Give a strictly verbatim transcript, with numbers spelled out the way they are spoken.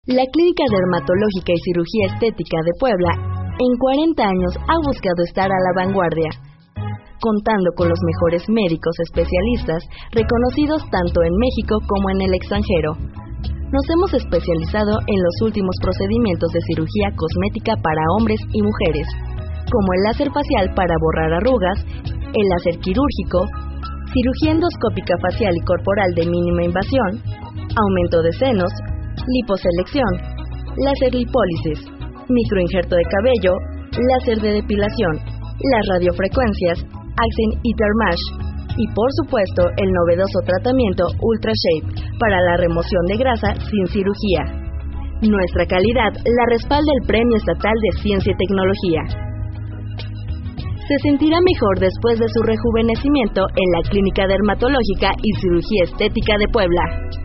La Clínica Dermatológica y Cirugía Estética de Puebla, en cuarenta años ha buscado estar a la vanguardia, contando con los mejores médicos especialistas reconocidos tanto en México como en el extranjero. Nos hemos especializado en los últimos procedimientos de cirugía cosmética para hombres y mujeres, como el láser facial para borrar arrugas, el láser quirúrgico, cirugía endoscópica facial y corporal de mínima invasión, aumento de senos, liposelección, láser lipólisis, microinjerto de cabello, láser de depilación, las radiofrecuencias, Accent Intermash y por supuesto el novedoso tratamiento Ultra Shape para la remoción de grasa sin cirugía. Nuestra calidad la respalda el Premio Estatal de Ciencia y Tecnología. Se sentirá mejor después de su rejuvenecimiento en la Clínica Dermatológica y Cirugía Estética de Puebla.